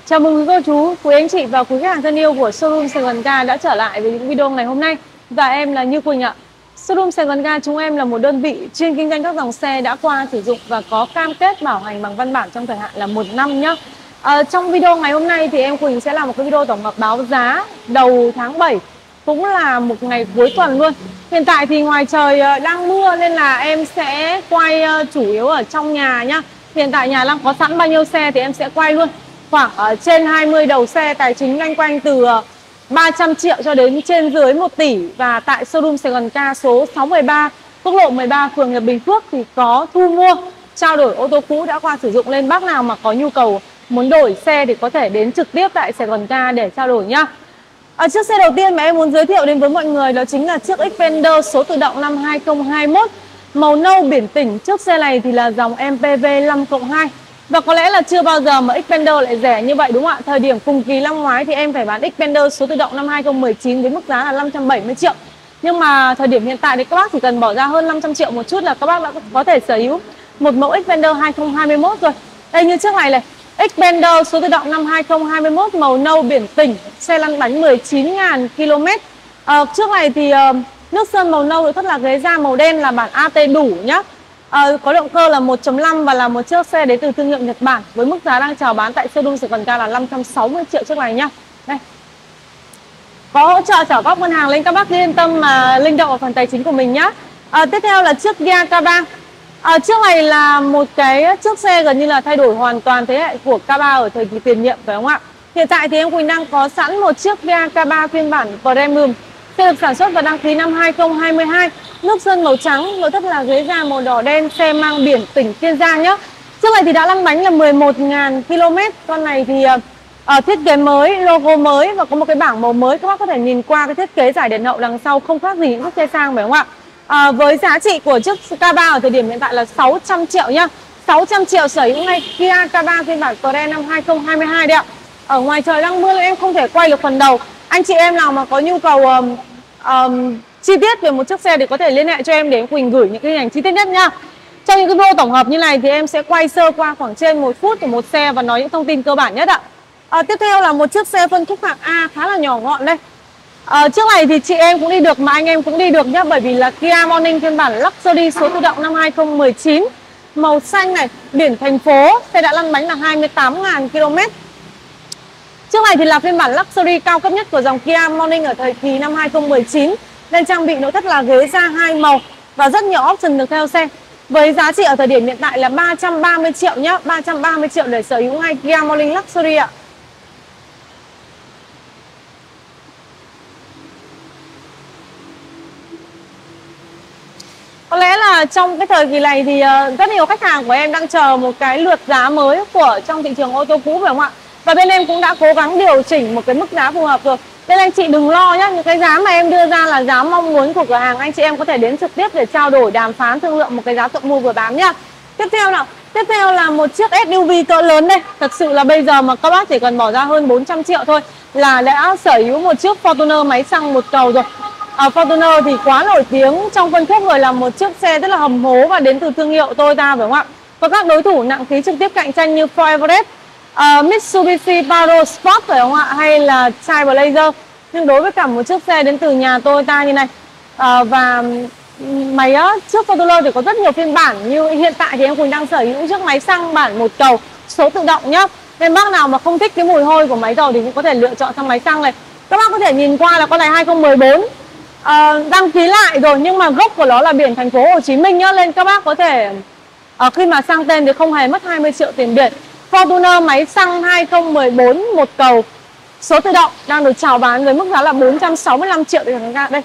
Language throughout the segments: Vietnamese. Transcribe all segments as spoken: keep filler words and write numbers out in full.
Chào mừng quý cô chú, quý anh chị và quý khách hàng thân yêu của showroom Sài Gòn Car đã trở lại với những video ngày hôm nay. Và em là Như Quỳnh ạ. Showroom Sài Gòn Car chúng em là một đơn vị chuyên kinh doanh các dòng xe đã qua sử dụng và có cam kết bảo hành bằng văn bản trong thời hạn là một năm nhé. À, trong video ngày hôm nay thì em Quỳnh sẽ làm một cái video tổng hợp báo giá đầu tháng bảy, cũng là một ngày cuối tuần luôn. Hiện tại thì ngoài trời đang mưa nên là em sẽ quay chủ yếu ở trong nhà nhá. Hiện tại nhà đang có sẵn bao nhiêu xe thì em sẽ quay luôn. Khoảng ở trên hai mươi đầu xe, tài chính loanh quanh từ ba trăm triệu cho đến trên dưới một tỷ. Và tại showroom Sài Gòn Car số sáu mươi ba, quốc lộ mười ba, phường Hiệp Bình Phước thì có thu mua, trao đổi ô tô cũ đã qua sử dụng. Lên bác nào mà có nhu cầu muốn đổi xe thì có thể đến trực tiếp tại Sài Gòn Car để trao đổi nhá. Ở chiếc xe đầu tiên mà em muốn giới thiệu đến với mọi người đó chính là chiếc Xpander số tự động năm hai không hai mốt, màu nâu biển tỉnh. Chiếc xe này thì là dòng em pê vê năm cộng hai. Và có lẽ là chưa bao giờ mà Xpander lại rẻ như vậy đúng không ạ? Thời điểm cùng kỳ năm ngoái thì em phải bán Xpander số tự động năm hai không một chín với mức giá là năm trăm bảy mươi triệu. Nhưng mà thời điểm hiện tại thì các bác chỉ cần bỏ ra hơn năm trăm triệu một chút là các bác đã có thể sở hữu một mẫu Xpander hai không hai mốt rồi. Đây, như chiếc này này, Xpander số tự động năm hai không hai mốt, màu nâu biển tỉnh, xe lăn bánh mười chín nghìn ki lô mét. À, chiếc này thì uh, nước sơn màu nâu, rất là ghế da màu đen là bản a tê đủ nhá. À, có động cơ là một chấm năm và là một chiếc xe đến từ thương hiệu Nhật Bản với mức giá đang chào bán tại showroom Sài Gòn Car là năm trăm sáu mươi triệu chiếc này nhá. Đây, có hỗ trợ trả góp ngân hàng lên, các bác yên tâm mà linh động ở phần tài chính của mình nhá. À, tiếp theo là chiếc Kia ca ba. À, chiếc này là một cái chiếc xe gần như là thay đổi hoàn toàn thế hệ của ca ba ở thời kỳ tiền nhiệm, phải không ạ? Hiện tại thì em Quỳnh đang có sẵn một chiếc Kia ca ba phiên bản Premium, xe được sản xuất và đăng ký năm hai không hai hai, nước sơn màu trắng, nội thất là ghế da màu đỏ đen, xe mang biển tỉnh Kiên Giang nhá. Chiếc này thì đã lăn bánh là mười một nghìn ki lô mét. Con này thì uh, thiết kế mới, logo mới và có một cái bảng màu mới. Các bác có thể nhìn qua cái thiết kế giải đèn hậu đằng sau không khác gì những chiếc xe sang, phải không ạ? À, với giá trị của chiếc ca ba ở thời điểm hiện tại là sáu trăm triệu nhá. sáu trăm triệu sở hữu ngay Kia ca ba phiên bản Pre năm hai không hai hai đấy ạ. Ở ngoài trời đang mưa nên em không thể quay được phần đầu. Anh chị em nào mà có nhu cầu um, um, chi tiết về một chiếc xe thì có thể liên hệ cho em để em Quỳnh gửi những cái hình ảnh chi tiết nhất nhá. Trong những cái video tổng hợp như này thì em sẽ quay sơ qua khoảng trên một phút của một xe và nói những thông tin cơ bản nhất ạ. À, tiếp theo là một chiếc xe phân khúc hạng A khá là nhỏ gọn đây. À, chiếc này thì chị em cũng đi được mà anh em cũng đi được nhá, bởi vì là Kia Morning phiên bản Luxury số tự động năm hai không một chín, màu xanh này, biển thành phố, xe đã lăn bánh là hai mươi tám nghìn ki lô mét. Chiếc này thì là phiên bản Luxury cao cấp nhất của dòng Kia Morning ở thời kỳ năm hai không một chín. Nên trang bị nội thất là ghế da hai màu và rất nhiều option được theo xe. Với giá trị ở thời điểm hiện tại là ba trăm ba mươi triệu nhá, ba trăm ba mươi triệu để sở hữu ngay Kia Morning Luxury ạ. Có lẽ là trong cái thời kỳ này thì rất nhiều khách hàng của em đang chờ một cái lượt giá mới của trong thị trường ô tô cũ, phải không ạ? Và bên em cũng đã cố gắng điều chỉnh một cái mức giá phù hợp rồi. Nên anh chị đừng lo nhá, những cái giá mà em đưa ra là giá mong muốn của cửa hàng. Anh chị em có thể đến trực tiếp để trao đổi, đàm phán, thương lượng một cái giá tự mua vừa bán nhá. Tiếp theo nào, tiếp theo là một chiếc ét u vê cỡ lớn đây. Thật sự là bây giờ mà các bác chỉ cần bỏ ra hơn bốn trăm triệu thôi là đã sở hữu một chiếc Fortuner máy xăng một cầu rồi. À, Fortuner thì quá nổi tiếng trong phân khúc rồi, là một chiếc xe rất là hầm hố và đến từ thương hiệu Toyota, phải không ạ? Có các đối thủ nặng ký trực tiếp cạnh tranh như Ford Everest, uh, Mitsubishi Pajero Sport, phải không ạ? Hay là Trailblazer. Nhưng đối với cả một chiếc xe đến từ nhà Toyota như này, uh, và máy uh, chiếc Fortuner thì có rất nhiều phiên bản. Như hiện tại thì em Quỳnh đang sở hữu chiếc máy xăng bản một cầu số tự động nhá. Nên bác nào mà không thích cái mùi hôi của máy dầu thì cũng có thể lựa chọn sang máy xăng này. Các bác có thể nhìn qua là con này hai không một bốn. À, đăng ký lại rồi nhưng mà gốc của nó là biển thành phố Hồ Chí Minh nhá, lên các bác có thể à, khi mà sang tên thì không hề mất hai mươi triệu tiền biển. Fortuner máy xăng hai không một bốn một cầu số tự động đang được chào bán với mức giá là bốn trăm sáu mươi lăm triệu để thằng ra đây.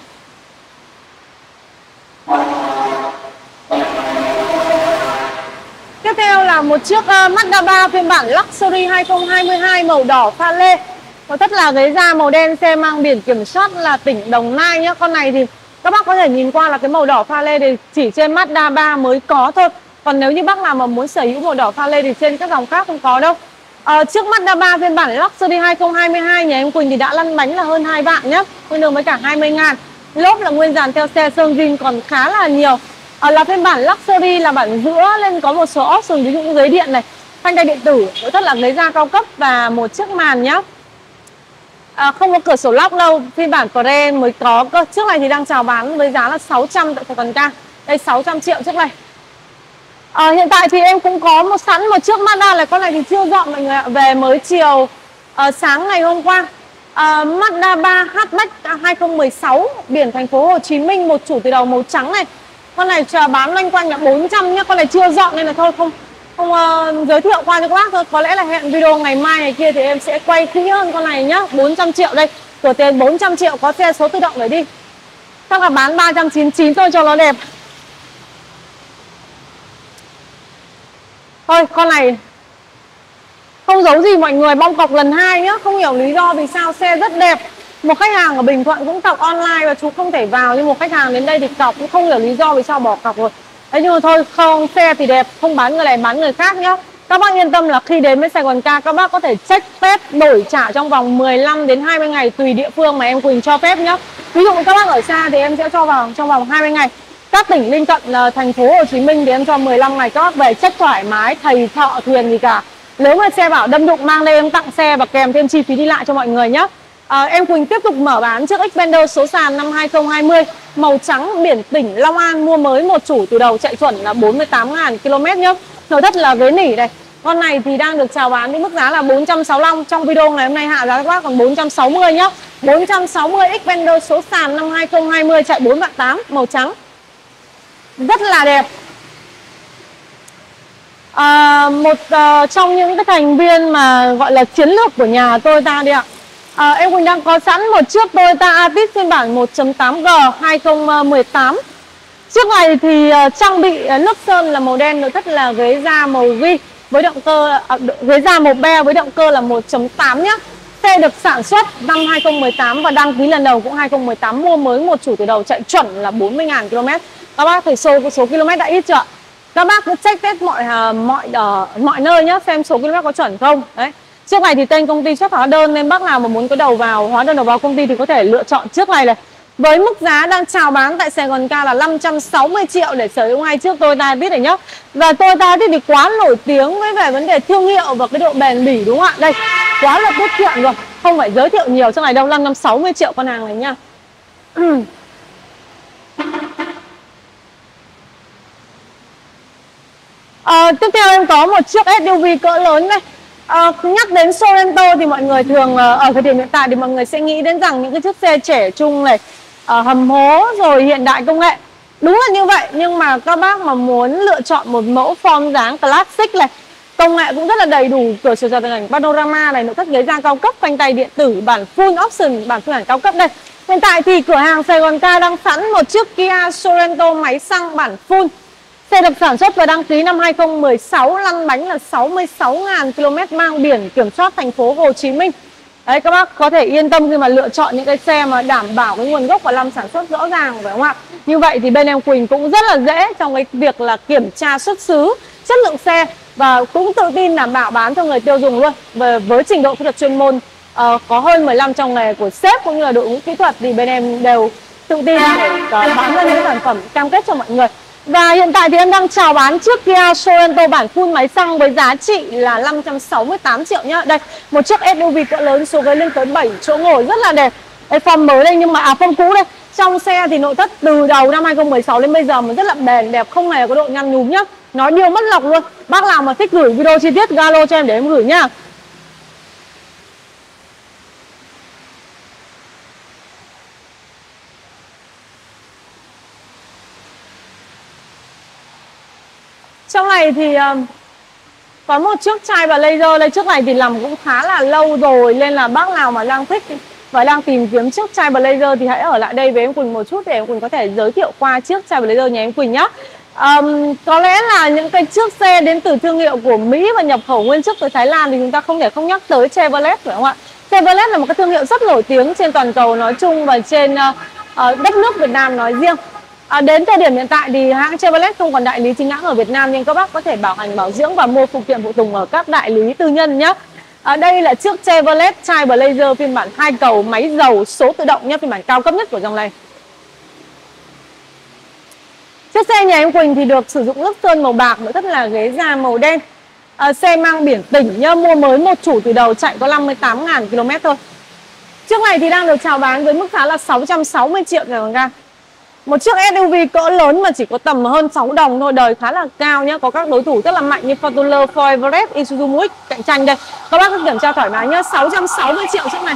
Tiếp theo là một chiếc uh, Mazda ba phiên bản Luxury hai không hai hai, màu đỏ pha lê. Có tất là ghế da màu đen, xe mang biển kiểm soát là tỉnh Đồng Nai nhá. Con này thì các bác có thể nhìn qua là cái màu đỏ pha lê thì chỉ trên Mazda ba mới có thôi. Còn nếu như bác nào mà muốn sở hữu màu đỏ pha lê thì trên các dòng khác không có đâu. À, chiếc Mazda ba phiên bản Luxury hai không hai hai nhà em Quỳnh thì đã lăn bánh là hơn hai vạn nhá, tương đương với cả hai mươi ngàn. Lốp là nguyên dàn theo xe, sơn zin còn khá là nhiều. À, là phiên bản Luxury là bản giữa, lên có một số option ví dụ như ghế điện này, phanh tay điện tử, nội thất là ghế da cao cấp và một chiếc màn nhá. À, không có cửa sổ lóc đâu, phiên bản Pre mới có cơ. Chiếc này thì đang chào bán với giá là sáu trăm tại Sài Gòn Ca. Đây sáu trăm triệu chiếc này. À, hiện tại thì em cũng có một sẵn một chiếc Mazda này, con này thì chưa dọn mọi người ạ, về mới chiều à, sáng ngày hôm qua. À, Mazda ba hatchback hai không một sáu, biển thành phố Hồ Chí Minh, một chủ từ đầu màu trắng này. Con này chờ bán loanh quanh là bốn trăm nhá, con này chưa dọn nên là thôi không không uh, giới thiệu qua cho các bác thôi. Có lẽ là hẹn video ngày mai ngày kia thì em sẽ quay kỹ hơn con này nhá. Bốn trăm triệu đây, cửa tiền bốn trăm triệu, có xe số tự động để đi. Chắc là bán ba trăm chín mươi chín thôi cho nó đẹp. Thôi con này không giấu gì mọi người, bong cọc lần hai nhá. Không hiểu lý do vì sao, xe rất đẹp. Một khách hàng ở Bình Thuận cũng cọc online và chú không thể vào, nhưng một khách hàng đến đây thì cọc, cũng không hiểu lý do vì sao bỏ cọc rồi. Thế nhưng mà thôi, không, xe thì đẹp, không bán người này bán người khác nhá. Các bác yên tâm là khi đến với Sài Gòn Ca, các bác có thể check phép đổi trả trong vòng mười lăm đến hai mươi ngày tùy địa phương mà em Quỳnh cho phép nhá. Ví dụ các bác ở xa thì em sẽ cho vào trong vòng hai mươi ngày. Các tỉnh lân cận là thành phố Hồ Chí Minh thì em cho mười lăm ngày, các bác về check thoải mái, thầy thợ thuyền gì cả. Nếu mà xe bảo đâm đụng mang lên em tặng xe và kèm thêm chi phí đi lại cho mọi người nhé. À, em Quỳnh tiếp tục mở bán chiếc Xpander số sàn năm hai không hai không, màu trắng, biển tỉnh Long An, mua mới một chủ từ đầu, chạy chuẩn là bốn mươi tám nghìn ki lô mét nhá. Nội thất là ghế nỉ này. Con này thì đang được chào bán với mức giá là bốn trăm sáu mươi lăm. Trong video ngày hôm nay hạ giá các bác còn bốn trăm sáu mươi nhá. bốn trăm sáu mươi Xpander số sàn năm hai không hai không, chạy bốn vạn tám, màu trắng. Rất là đẹp. À, một uh, trong những cái thành viên mà gọi là chiến lược của nhà Toyota đi ạ. À, em Quỳnh đang có sẵn một chiếc Toyota Altis phiên bản một chấm tám G hai không một tám. Chiếc này thì uh, trang bị uh, lớp sơn là màu đen, nội thất là ghế da màu ghi với động cơ uh, ghế da màu be với động cơ là một chấm tám nhá. Xe được sản xuất năm hai không một tám và đăng ký lần đầu cũng hai không một tám, mua mới một chủ từ đầu, chạy chuẩn là bốn mươi nghìn ki lô mét. Các bác thấy số số km đã ít chưa? Các bác cứ check hết mọi mọi uh, mọi nơi nhá, xem số km có chuẩn không. Đấy. Chiếc này thì tên công ty xuất hóa đơn, nên bác nào mà muốn có đầu vào hóa đơn đầu vào công ty thì có thể lựa chọn chiếc này này. Với mức giá đang chào bán tại Sài Gòn Ca là năm trăm sáu mươi triệu để sở hữu hai chiếc Toyota Altis này nhá. Và Toyota thì quá nổi tiếng với về vấn đề thương hiệu và cái độ bền bỉ, đúng không ạ? Đây, quá là tiết kiệm rồi, không phải giới thiệu nhiều, chiếc này đâu, năm trăm sáu mươi triệu con hàng này nhá. À, tiếp theo em có một chiếc ét u vê cỡ lớn này. À, nhắc đến Sorento thì mọi người thường ở thời điểm hiện tại thì mọi người sẽ nghĩ đến rằng những cái chiếc xe trẻ trung này, à, hầm hố rồi hiện đại công nghệ. Đúng là như vậy, nhưng mà các bác mà muốn lựa chọn một mẫu form dáng classic này, công nghệ cũng rất là đầy đủ, cửa sổ dàn ảnh panorama này, nội thất ghế da cao cấp, phanh tay điện tử, bản full option, bản phiên bản cao cấp đây. Hiện tại thì cửa hàng Sài Gòn Ca đang sẵn một chiếc Kia Sorento máy xăng bản full. Xe được sản xuất và đăng ký năm hai không một sáu, lăn bánh là sáu mươi sáu nghìn ki lô mét, mang biển kiểm soát thành phố Hồ Chí Minh. Đấy, các bác có thể yên tâm khi mà lựa chọn những cái xe mà đảm bảo cái nguồn gốc và năm sản xuất rõ ràng, phải không ạ? Như vậy thì bên em Quỳnh cũng rất là dễ trong cái việc là kiểm tra xuất xứ, chất lượng xe, và cũng tự tin đảm bảo bán cho người tiêu dùng luôn. Và với trình độ kỹ thuật chuyên môn uh, có hơn mười năm trong nghề của sếp cũng như là đội ngũ kỹ thuật thì bên em đều tự tin để uh, bán ra những sản phẩm cam kết cho mọi người. Và hiện tại thì em đang chào bán chiếc Kia Sorento bản full máy xăng với giá trị là năm trăm sáu mươi tám triệu nhá. Đây, một chiếc ét u vê cỡ lớn, số ghế lên tới bảy chỗ ngồi, rất là đẹp. Đây, form mới đây nhưng mà à form cũ đây. Trong xe thì nội thất từ đầu năm hai không một sáu đến bây giờ mà rất là bền đẹp, không hề có độ nhăn nhúm nhá. Nói điều mất lọc luôn. Bác nào mà thích gửi video chi tiết Zalo cho em để em gửi nhá. Trong này thì uh, có một chiếc chai và laser. Đây, chiếc này thì làm cũng khá là lâu rồi, nên là bác nào mà đang thích và đang tìm kiếm chiếc chai và laser thì hãy ở lại đây với em Quỳnh một chút để em Quỳnh có thể giới thiệu qua chiếc chai và laser nhà em Quỳnh nhé. Um, có lẽ là những cái chiếc xe đến từ thương hiệu của Mỹ và nhập khẩu nguyên chiếc từ Thái Lan thì chúng ta không thể không nhắc tới Chevrolet, phải không ạ? Chevrolet là một cái thương hiệu rất nổi tiếng trên toàn cầu nói chung và trên uh, uh, đất nước Việt Nam nói riêng. À, đến thời điểm hiện tại thì hãng Chevrolet không còn đại lý chính hãng ở Việt Nam, nhưng các bác có thể bảo hành bảo dưỡng và mua phụ kiện phụ tùng ở các đại lý tư nhân nhé. À, đây là chiếc Chevrolet Trailblazer phiên bản hai cầu, máy dầu, số tự động nhé, phiên bản cao cấp nhất của dòng này. Chiếc xe nhà em Quỳnh thì được sử dụng lớp sơn màu bạc, nội thất là ghế da màu đen. à, xe mang biển tỉnh nhá, mua mới một chủ từ đầu, chạy có năm mươi tám nghìn ki lô mét thôi. Chiếc này thì đang được chào bán với mức giá là sáu trăm sáu mươi triệu Sài Gòn Ga. Một chiếc ét u vê cỡ lớn mà chỉ có tầm hơn sáu đồng thôi, đời khá là cao nhá. Có các đối thủ rất là mạnh như Fortuner, Ford Everest, Isuzu Muix cạnh tranh đây. Các bác cứ kiểm tra thoải mái nhá, sáu trăm sáu mươi triệu chiếc này.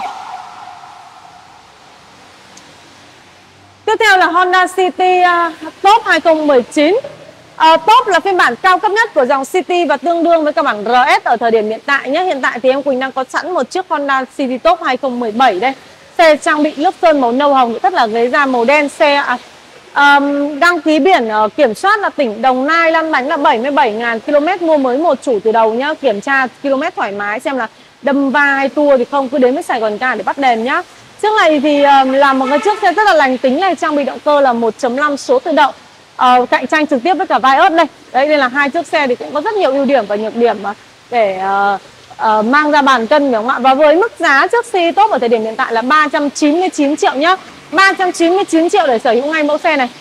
Tiếp theo là Honda City uh, Top hai không một chín. uh, Top là phiên bản cao cấp nhất của dòng City và tương đương với cả bản rờ ét ở thời điểm hiện tại nhé. Hiện tại thì em Quỳnh đang có sẵn một chiếc Honda City Top hai không một bảy đây. Xe trang bị lớp sơn màu nâu hồng, tất là ghế da màu đen. Xe à, um, đăng ký biển uh, kiểm soát là tỉnh Đồng Nai, lăn bánh là bảy mươi bảy nghìn ki lô mét, mua mới một chủ từ đầu nhá. Kiểm tra km thoải mái xem là đâm va hay tua thì không, cứ đến với Sài Gòn Ca để bắt đèn nhá. Chiếc này thì uh, là một cái chiếc xe rất là lành tính này, trang bị động cơ là một chấm năm số tự động, uh, cạnh tranh trực tiếp với cả Vios đây. Đấy, nên là hai chiếc xe thì cũng có rất nhiều ưu điểm và nhược điểm mà để uh, uh, mang ra bàn cân phải không ạ? Và với mức giá chiếc City Top ở thời điểm hiện tại là ba trăm chín mươi chín triệu nhá, ba trăm chín mươi chín triệu để sở hữu ngay mẫu xe này.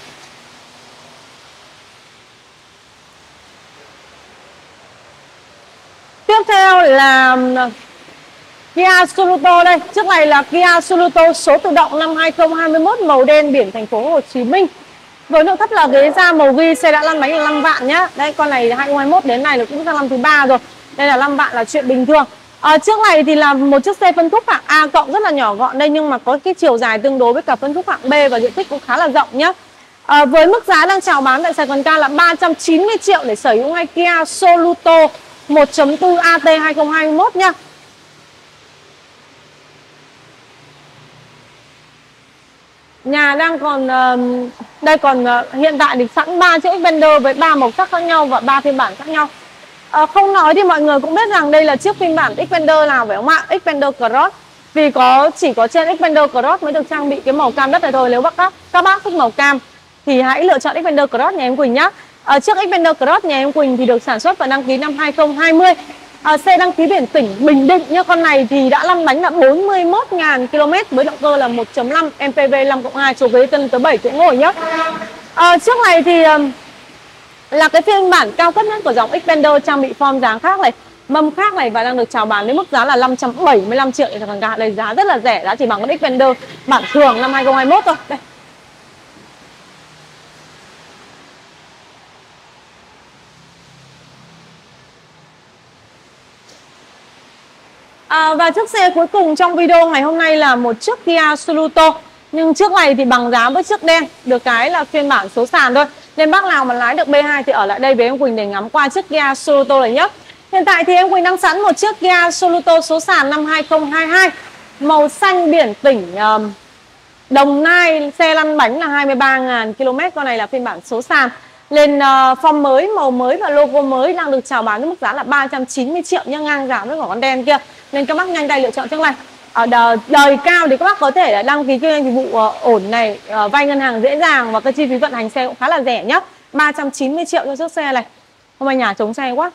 Tiếp theo là Kia Sorento đây. Chiếc này là Kia Sorento số tự động năm hai không hai mốt, màu đen, biển thành phố Hồ Chí Minh. Với nội thất là ghế da màu ghi, xe đã lăn bánh được năm vạn nhá. Đây, con này hai không hai mốt đến này là cũng sang năm thứ ba rồi. Đây là năm vạn là chuyện bình thường. À, chiếc này thì là một chiếc xe phân khúc hạng A cộng, rất là nhỏ gọn đây, nhưng mà có cái chiều dài tương đối với cả phân khúc hạng B và diện tích cũng khá là rộng nhá. À, với mức giá đang chào bán tại Sài Gòn Ca là ba trăm chín mươi triệu để sở hữu ngay Kia Sorento một chấm bốn a tê hai không hai mốt nhá. Nhà đang còn uh, đây còn uh, hiện tại thì sẵn ba chiếc Xpander với ba màu sắc khác nhau và ba phiên bản khác nhau. Uh, không nói thì mọi người cũng biết rằng đây là chiếc phiên bản Xpander nào phải không ạ? Xpander Cross. Vì có chỉ có trên Xpander Cross mới được trang bị cái màu cam đất này thôi. Nếu các bác các bác thích màu cam thì hãy lựa chọn Xpander Cross nhà em Quỳnh nhá. Uh, chiếc Xpander Cross nhà em Quỳnh thì được sản xuất và đăng ký năm hai không hai không. À, xe đăng ký biển tỉnh Bình Định nhá. Con này thì đã lăn bánh là bốn mươi mốt nghìn ki lô mét với động cơ là một chấm năm em pê vê năm cộng hai, chỗ ghế tân tới bảy chỗ ngồi nhá. À, chiếc này thì um, là cái phiên bản cao cấp nhất của dòng Xpander, trang bị form dáng khác này, mâm khác này, và đang được chào bán với mức giá là năm trăm bảy mươi lăm triệu để thằng gà. Đây giá rất là rẻ, giá chỉ bằng con Xpander bản thường năm hai không hai mốt thôi. Đây. À, và chiếc xe cuối cùng trong video ngày hôm nay là một chiếc Kia Sorento. Nhưng chiếc này thì bằng giá với chiếc đen, được cái là phiên bản số sàn thôi. Nên bác nào mà lái được B hai thì ở lại đây với em Quỳnh để ngắm qua chiếc Kia Sorento này nhé. Hiện tại thì em Quỳnh đang sẵn một chiếc Kia Sorento số sàn năm hai không hai hai, màu xanh biển tỉnh uh, Đồng Nai, xe lăn bánh là hai mươi ba nghìn ki lô mét. Con này là phiên bản số sàn, lên uh, form mới, màu mới và logo mới, đang được chào bán với mức giá là ba trăm chín mươi triệu nha, ngang giá với cả con đen kia. Nên các bác nhanh tay lựa chọn chiếc này. Ở đời, đời cao thì các bác có thể là đăng ký kinh doanh dịch vụ uh, ổn này, uh, vay ngân hàng dễ dàng và cái chi phí vận hành xe cũng khá là rẻ nhá. ba trăm chín mươi triệu cho chiếc xe này. Hôm nay nhà chống xe quá.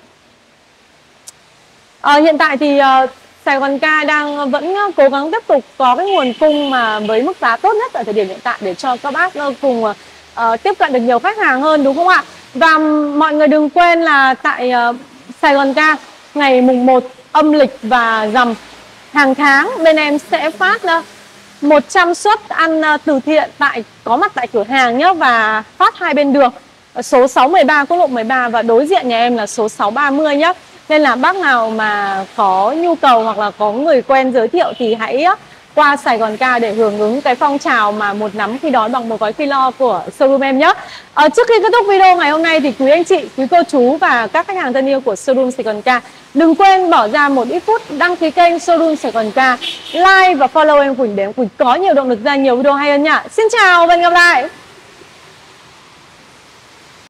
Uh, hiện tại thì uh, Sài Gòn Ca đang vẫn cố gắng tiếp tục có cái nguồn cung mà với mức giá tốt nhất ở thời điểm hiện tại để cho các bác uh, cùng uh, tiếp cận được nhiều khách hàng hơn, đúng không ạ? Và mọi người đừng quên là tại uh, Sài Gòn Ca ngày mùng một âm lịch và rằm hàng tháng bên em sẽ phát uh, một trăm suất ăn uh, từ thiện tại có mặt tại cửa hàng nhé, và phát hai bên đường, số sáu một ba quốc lộ mười ba và đối diện nhà em là số sáu ba mươi nhé. Nên là bác nào mà có nhu cầu hoặc là có người quen giới thiệu thì hãy qua Sài Gòn Ca để hưởng ứng cái phong trào mà một nắm khi đói bằng một gói khi lo của showroom em nhé. À, trước khi kết thúc video ngày hôm nay thì quý anh chị, quý cô chú và các khách hàng thân yêu của showroom Sài Gòn Ca đừng quên bỏ ra một ít phút đăng ký kênh showroom Sài Gòn Ca, like và follow em Quỳnh để em Quỳnh có nhiều động lực ra nhiều video hay hơn nhá. Xin chào và hẹn gặp lại.